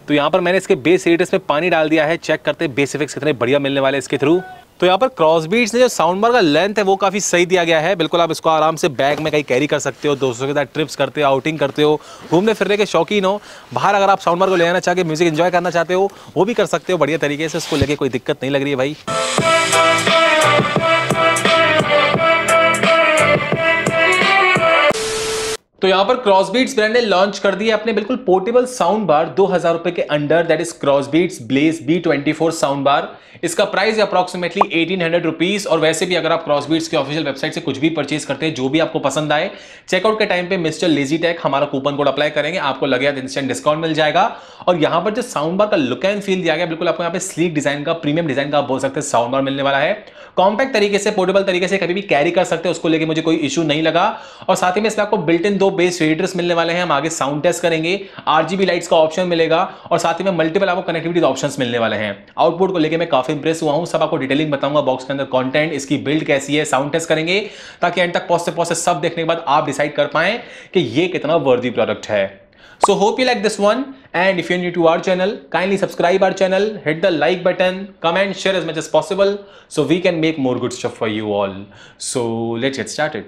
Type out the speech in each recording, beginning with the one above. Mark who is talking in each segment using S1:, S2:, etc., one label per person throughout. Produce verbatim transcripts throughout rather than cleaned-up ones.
S1: तो यहाँ पर मैंने इसके बेस रेडियस में पानी डाल दिया है। चेक करते हैं बेस इफेक्ट्स कितने बढ़िया मिलने वाले इसके थ्रू। तो यहाँ पर क्रॉसबीट्स ने जो साउंड बार का लेंथ है वो काफ़ी सही दिया गया है। बिल्कुल आप इसको आराम से बैग में कहीं कैरी कर सकते हो, दोस्तों के साथ ट्रिप्स करते हो, आउटिंग करते हो, घूमने फिरने के शौकीन हो, बाहर अगर आप साउंड बार को ले आना चाह के म्यूजिक एंजॉय करना चाहते हो वो भी कर सकते हो बढ़िया तरीके से। इसको लेके कोई दिक्कत नहीं लग रही है भाई। तो यहाँ पर क्रॉसबीट्स ब्रांड ने लॉन्च कर दिया अपने बिल्कुल पोर्टेबल साउंड बार दो हजार रुपए के under, that is Crossbeats blaze B twenty four sound bar. इसका प्राइस है अप्रॉक्सिमेटली एटीन हंड्रेड रुपीज। और वैसे भी अगर आप क्रॉसबीट्स के ऑफिशियल वेबसाइट से कुछ भी परचेज करते हैं जो भी आपको पसंद आए, चेकआउट के टाइम पे मिस्टर लेजी टेक हमारा कूपन कोड अप्लाई करेंगे, आपको लगेगा इंस्टेंट डिस्काउंट मिल जाएगा। और यहाँ पर जो साउंड बार का लुक एंड फील दिया गया बिल्कुल आपको यहाँ पे स्लीक डिजाइन का, प्रीमियम डिजाइन का आप बोल सकते हैं साउंड बार मिलने वाला है। कॉम्पैक्ट तरीके से, पोर्टेबल तरीके से कभी भी कैरी कर सकते हैं, उसको लेके मुझे कोई इशू नहीं लगा। और साथ ही में इसमें आपको बिल्ट इन दो बेस रेडिएटर्स मिलने वाले हैं। हम आगे साउंड टेस्ट करेंगे, आरजीबी लाइट्स का ऑप्शन मिलेगा और साथ ही में मल्टीपल आपको कनेक्टिविटी ऑप्शंस मिलने वाले हैं। आउटपुट को लेके मैं काफी इंप्रेस हुआ हूं, सब आपको डिटेलिंग बताऊंगा बॉक्स के अंदर, कंटेंट, इसकी बिल्ड कैसी है, साउंड टेस्ट करेंगे ताकि एंड तक पहुंचते पहुंचते सब देखने के बाद आप डिसाइड कर पाएं कि ये कितना वर्दी प्रोडक्ट है। So hope you like this one, and if you're new to our channel, kindly subscribe our channel, hit the like button, comment, share as much as possible so we can make more good stuff for you all. So let's get started.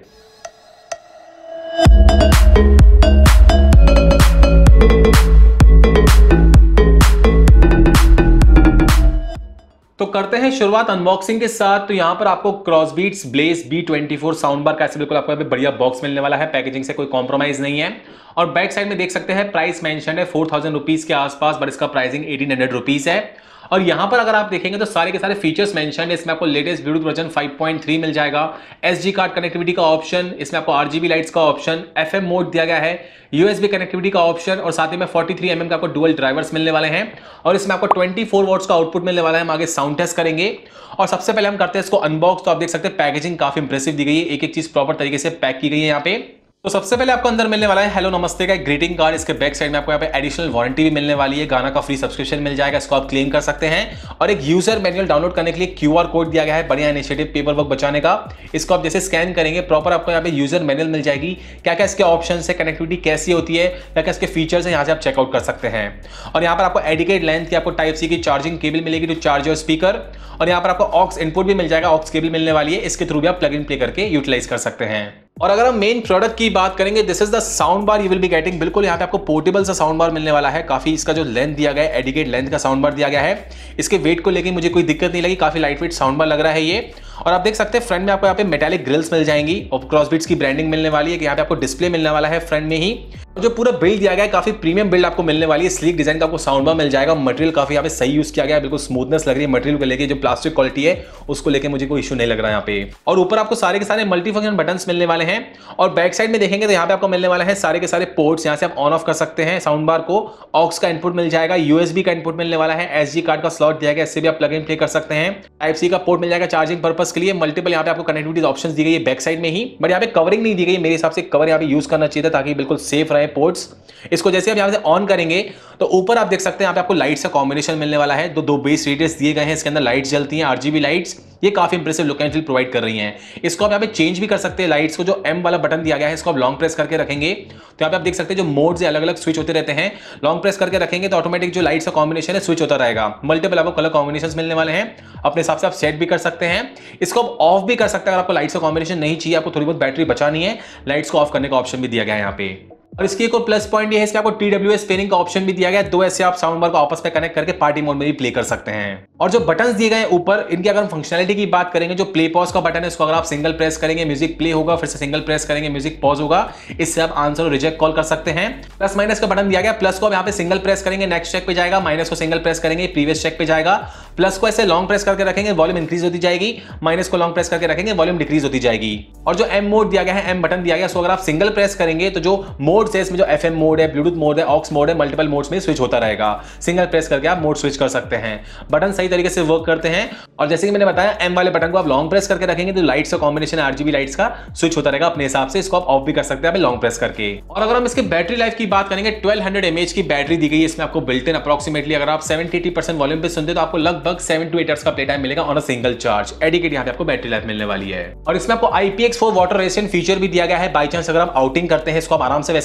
S1: तो करते हैं शुरुआत unboxing के साथ। तो यहां पर आपको Crossbeats blaze B twenty four sound bar का ऐसे बिल्कुल आपको यहाँ पे बढ़िया बॉक्स मिलने वाला है। पैकेजिंग से कोई कॉम्प्रोमाइज नहीं है। और बैक साइड में देख सकते हैं प्राइस मेंशन है फोर थाउजेंड रुपीज के आसपास, बट इसका प्राइसिंग एटीन हंड्रेड रुपीज है। और यहां पर अगर आप देखेंगे तो सारे के सारे फीचर्स मेंशन है। इसमें आपको latest Bluetooth version five point three मिल जाएगा, एसडी कार्ड कनेक्टिविटी का ऑप्शन, इसमें आपको आरजीबी लाइट्स का ऑप्शन, एफएम मोड दिया गया है, यूएसबी कनेक्टिविटी का ऑप्शन और साथ ही में फोर्टी थ्री एम एम का आपको डुअल ड्राइवर्स मिलने वाले हैं। और इसमें आपको ट्वेंटी फोर वॉट्स का आउटपुट मिलने वाला है। हम आगे साउंड टेस्ट करेंगे और सबसे पहले हम करते हैं इसको अनबॉक्स। तो आप देख सकते हैं पैकेजिंग काफी इंप्रेसिव दी गई है, एक एक चीज प्रॉपर तरीके से पैक की गई है यहाँ पे। तो सबसे पहले आपको अंदर मिलने वाला है हेलो नमस्ते का एक ग्रीटिंग कार्ड। इसके बैक साइड में आपको यहाँ पे एडिशनल वारंटी भी मिलने वाली है, गाना का फ्री सब्सक्रिप्शन मिल जाएगा, इसको आप क्लेम कर सकते हैं। और एक यूजर मैनुअल डाउनलोड करने के लिए क्यूआर कोड दिया गया है, बढ़िया इनिशिएटिव पेपर वर्क बचाने का। इसको आप जैसे स्कैन करेंगे प्रॉपर आपको यहाँ पे यूजर मैनुअल मिल जाएगी, क्या क्या इसके ऑप्शन है, कनेक्टिविटी कैसी होती है, क्या क्या इसके फीचर्स है, यहाँ से आप चेकआउट कर सकते हैं। और यहाँ पर आपको एडिकेट लेंथ की आपको टाइप सी की चार्जिंग केबल मिलेगी टू चार्ज योर स्पीकर। और यहाँ पर आपको ऑक्स इनपुट भी मिल जाएगा, ऑक्स केबल मिलने वाली है, इसके थ्रू भी आप प्लग इन प्ले करके यूटिलाइज कर सकते हैं। और अगर हम मेन प्रोडक्ट की बात करेंगे, this is the sound bar you will be getting. बिल्कुल यहाँ पे आपको पोर्टेबल सा साउंड बार मिलने वाला है। काफी इसका जो लेंथ दिया गया है, एडिकेट लेंथ का साउंड बार दिया गया है। इसके वेट को लेकर मुझे कोई दिक्कत नहीं लगी, काफी लाइट वेट साउंड बार लग रहा है ये। और आप देख सकते हैं फ्रंट में आपको यहाँ पे मेटालिक ग्रिल्स मिल जाएंगी और क्रॉसबीट्स की ब्रांडिंग मिलने वाली है कि यहाँ पे आपको डिस्प्ले मिलने वाला है फ्रंट में ही। जो पूरा बिल्ड दिया गया है काफी प्रीमियम बिल्ड आपको मिलने वाली है, स्लीक डिजाइन का आपको साउंड बार मिल जाएगा। मटेरियल काफी यहाँ पे सही यूज किया गया है, बिल्कुल स्मूथनेस लग रही है मटेरियल को लेके, जो प्लास्टिक क्वालिटी है उसको लेके मुझे कोई इशू नहीं लग रहा है यहाँ पे। और ऊपर आपको सारे के सारे मल्टी फंक्शन बटन्स मिलने वाले हैं। और बैक साइड में देखेंगे तो यहाँ पे आपको मिलने वाला है सारे के सारे पोर्ट्स, यहाँ से आप ऑन ऑफ कर सकते हैं साउंड बार को। ऑक्स का इनपुट मिल जाएगा, यूएसबी का इनपुट मिलने वाला है, एसडी कार्ड का स्लॉट दिया गया, इससे भी आप प्लग इन प्ले कर सकते हैं। टाइप सी का पोर्ट मिल जाएगा चार्जिंग पर्पस के लिए। मल्टीपल यहाँ पे आपको कनेक्टिविटी ऑप्शंस दी गई है बैक साइड में ही, बट यहाँ पे कवरिंग नहीं दी गई। मेरे हिसाब से कवर यहाँ पे यूज करना चाहिए था ताकि बिल्कुल सेफ रहे पोर्ट्स। इसको जैसे आप यहाँ से ऑन करेंगे तो ऊपर आप देख सकते हैं यहाँ पे आपको लाइट्स का कॉम्बिनेशन मिलने वाला है। दो दो बेस रेडियस दिए गए हैं, इसके अंदर लाइट्स जलती हैं, आरजीबी लाइट्स, ये काफी impressive look and feel provide कर रही हैं। इसको आप यहाँ पे चेंज भी कर सकते हैं लाइट्स को। जो एम वाला बटन दिया गया है इसको आप लॉन्ग प्रेस करके रखेंगे तो यहाँ पे आप देख सकते हैं जो मोड्स है अलग अलग स्विच होते रहते हैं। लॉन्ग प्रेस करके रखेंगे तो ऑटोमेटिक जो लाइट्स का कॉम्बिनेशन है स्विच होता रहेगा। मल्टीपल आपको कलर कॉम्बिनेशंस मिलने वाले हैं, अपने हिसाब से आप सेट भी कर सकते हैं। इसको आप ऑफ भी कर सकते हैं अगर आपको लाइट्स का कॉम्बिनेशन नहीं चाहिए, आपको थोड़ी बहुत बैटरी बचानी है, लाइट्स को ऑफ करने का ऑप्शन भी दिया गया है यहाँ पे। और इसकी एक और प्लस पॉइंट ये है, इसके आपको टी डब्ल्यू एस पेयरिंग का ऑप्शन भी दिया गया है। दो ऐसे आप साउंड बार को आपस में कनेक्ट करके पार्टी मोड में भी प्ले कर सकते हैं। और जो बटन्स दिए गए हैं ऊपर, इनकी अगर हम फंक्शनलिटी की बात करेंगे, जो प्ले पॉज का बटन है इसको अगर आप सिंगल प्रेस करेंगे म्यूजिक प्ले होगा, फिर से सिंगल प्रेस करेंगे म्यूजिक पॉज होगा, इससे आप आंसर और रिजेक्ट कॉल कर सकते हैं। प्लस माइनस का बटन दिया गया, प्लस को आप यहाँ पे सिंगल प्रेस करेंगे नेक्स्ट चेक पे जाएगा, माइनस को सिंगल प्रेस करेंगे प्रीवियस चेक पे जाएगा। प्लस को ऐसे लॉन्ग प्रेस करके रखेंगे वॉल्यूम इंक्रीज होती जाएगी, माइनस को लॉन्ग प्रेस करके रखेंगे वॉल्यूम डिक्रीज होती जाएगी। और जो एम मोड दिया गया है, एम बटन दिया गया, सो अगर आप सिंगल प्रेस करेंगे तो जो मोड है इसमें जो एफएम मोड है, ब्लूटूथ मोड है, ऑक्स मोड है, मल्टीपल मोड्स में स्विच होता रहेगा। सिंगल प्रेस करके आप मोड स्विच कर सकते हैं। बटन सही तरीके से वर्क करते हैं। और जैसे कि मैंने बताया एम वाले बटन को आप लॉन्ग प्रेस करके रखेंगे तो लाइट्स का कॉम्बिनेशन आरजीबी लाइट्स का स्विच होता रहेगा अपने हिसाब से। इसको आप ऑफ भी कर सकते हैं लॉन्ग प्रेस करके। और अगर हम इसके बैटरी लाइफ की बात करेंगे, twelve hundred M H battery दी गई है इसमें आपको बिल्ट इन। अप्रॉक्सिमेटली अगर आप सेवेंटी एटी परसेंट वॉल्यूम पे सुनते तो आपको लगभग सेवन टू एट आवर्स का प्ले टाइम मिलेगा ऑन अ सिंगल चार्ज। एडिकेट यहाँ पे आपको बैटरी लाइफ मिलने वाली है। और इसमें आपको I P X four water resistant feature भी दिया गया है। बाई चांस अगर आप आउटिंग करते हैं इसको आप आराम से वैसे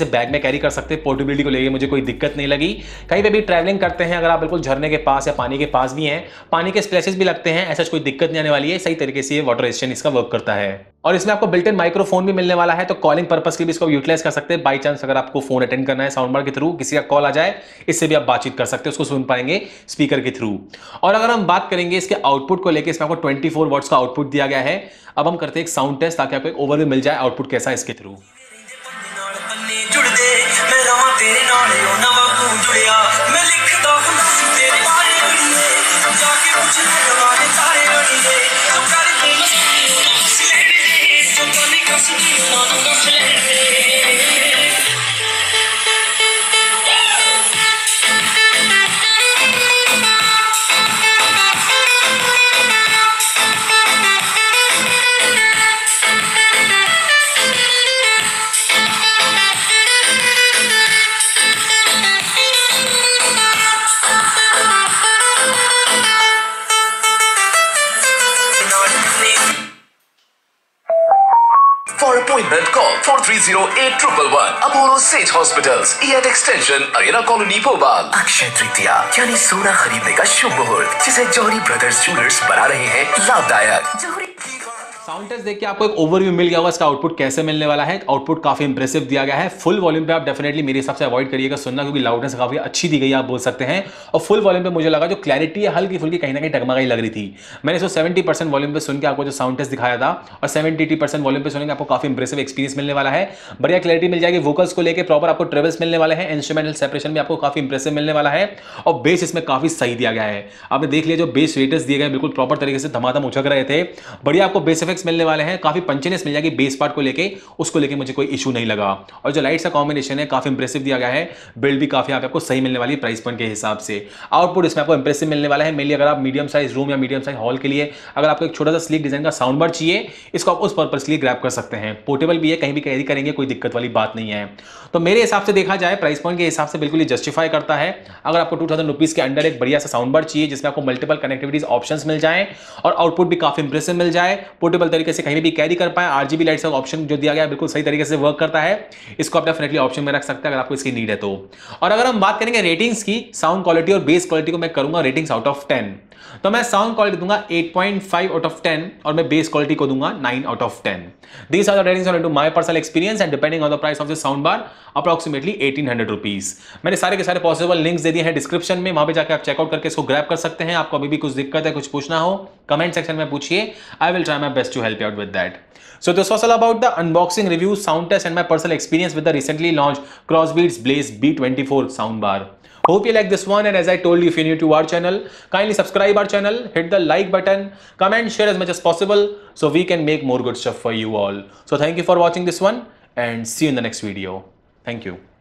S1: बैग में कैरी कर सकते हैं। पोर्टेबिलिटी को लेकर मुझे कोई दिक्कत नहीं लगी। कहीं पे भी ट्रैवलिंग करते हैं, अगर आप बिल्कुल झरने के पास या पानी के पास भी हैं, पानी के स्प्लैशेस भी लगते हैं, ऐसा कोई दिक्कत नहीं आने वाली है। सही तरीके से ये वाटर रेजिस्टेंट इसका वर्क करता है। और इसमें आपको बिल्ट इन माइक्रोफोन भी मिलने वाला है, तो कॉलिंग पर्पस के लिए भी इसको यूटिलाइज कर सकते हैं। बाई चांस अगर आपको फोन अटेंड करना है साउंड बार के थ्रू, किसी का कॉल आ जाए, इससे भी आप बातचीत कर सकते हैं, उसको सुन पाएंगे स्पीकर के थ्रू। और अगर हम बात करेंगे इसके आउटपुट को लेकर, इसमें आपको ट्वेंटी फोर वॉट्स का आउटपुट दिया गया है। अब हम करते हैं एक साउंड टेस्ट, ताकि आपको एक ओवरव्यू मिल जाए आउटपुट कैसा है इसके through.
S2: For appointment, call four three zero eight one one one. Apollo Sage Hospitals, E H Extension, Arena Colony, Bhopal. Akshaya Tritiya यानी सोना खरीदने का शुभ मुहूर्त, जिसे जौहरी ब्रदर्स ज्वेलर्स बना रहे हैं लाभदायक। जौहरी
S1: साउंड टेस्ट देख के आपको एक ओवरव्यू मिल गया होगा इसका आउटपुट कैसे मिलने वाला है। आउटपुट काफी इंप्रेसिव दिया गया है। फुल वॉल्यूम पे आप डेफिनेटली मेरे हिसाब से अवॉइड करिएगा सुनना, क्योंकि लाउडनेस काफी अच्छी दी गई आप बोल सकते हैं। और फुल वॉल्यूम पे मुझे लगा जो क्लैरिटी है हल्की फुल्की कहीं ना कहीं डगमगाई लग रही थी। मैंने इसको सेवेंटी परसेंट वॉल्यूम पे सुन के आपको जो साउंड टेस्ट दिखाया था, और सेवेंटी एटी परसेंट वॉल्यूम पे सुनेंगे आपको काफी इंप्रेसिव एक्सपीरियंस मिलने वाला है। बढ़िया क्लैरिटी मिल जाएगी। वोकल्स को लेकर प्रॉपर आपको ट्रेवल्स मिलने वाले हैं। इंस्ट्रूमेंटल सेपरेशन भी आपको काफी इंप्रेसिव मिलने वाला है। और बेस इसमें काफी सही दिया गया है। आपने देख लिया जो बेस रेटर्स दिए गए बिल्कुल प्रॉपर तरीके से धमाधम उछक रहे थे। बढ़िया आपको बेस इफेक्ट्स मिलने वाले हैं। काफी पंचनेस मिल जाएगी बेस पार्ट को लेके, उसको लेके मुझे कोई इशू नहीं लगा। और जो लाइट्स का कॉम्बिनेशन है काफी इंप्रेसिव दिया गया है। बिल्ड भी काफी आपको सही मिलने वाली है प्राइस पॉइंट के हिसाब से। आउटपुट इसमें आपको इंप्रेसिव मिलने वाला है। मेनली अगर आप मीडियम साइज रूम या मीडियम साइज हॉल के लिए अगर आपको एक छोटा सा स्लीक डिजाइन का साउंड बार चाहिए, इसको आप उस पर्पस के लिए ग्रैब कर सकते हैं। पोर्टेबल भी है, कहीं भी कैरी करेंगे, कोई दिक्कत वाली बात नहीं है। तो मेरे हिसाब से देखा जाए प्राइस पॉइंट के हिसाब से बिल्कुल जस्टिफाई करता है। अगर आपको टू थाउजेंड रुपीज के अंडर एक बढ़िया सा साउंड बार चाहिए जिसमें आपको मल्टीपल कनेक्टिविटीज ऑप्शंस मिल जाए और आउटपुट भी काफी इंप्रेसिव मिल जाए, पोर्टेबल तरीके से कहीं भी कैरी कर पाए, आरजीबी लाइट्स का ऑप्शन जो दिया गया है बिल्कुल सही तरीके से वर्क करता है, इसको आप डेफिनेटली ऑप्शन में रख सकते हैं अगर आपको इसकी नीड है तो। और अगर हम बात करेंगे रेटिंग्स की, साउंड क्वालिटी और बेस क्वालिटी को मैं करूंगा रेटिंग्स आउट ऑफ टेन। तो मैं साउंड क्वालिटी दूंगा eight point five out of ten और मैं बेस क्वालिटी को दूंगा nine out of ten. These are the ratings according to my personal experience and depending on the price of the sound bar approximately eighteen hundred rupees। मैंने सारे के सारे possible links दे दिए हैं डिस्क्रिप्शन में, वहां पे जाकर आप चेकआउट करके इसको ग्रैब कर सकते हैं। आपको अभी भी कुछ दिक्कत है, कुछ पूछना हो कमेंट सेक्शन में पूछिए, I will try my best to help you out with that. So this was all about the unboxing, review, sound test and my personal experience with the recently launched Crossbeats Blaze B twenty-four soundbar. Hope you like this one, and as I told you, if you're new to our channel, kindly subscribe our channel, hit the like button, comment, share as much as possible so we can make more good stuff for you all. So thank you for watching this one and see you in the next video. Thank you.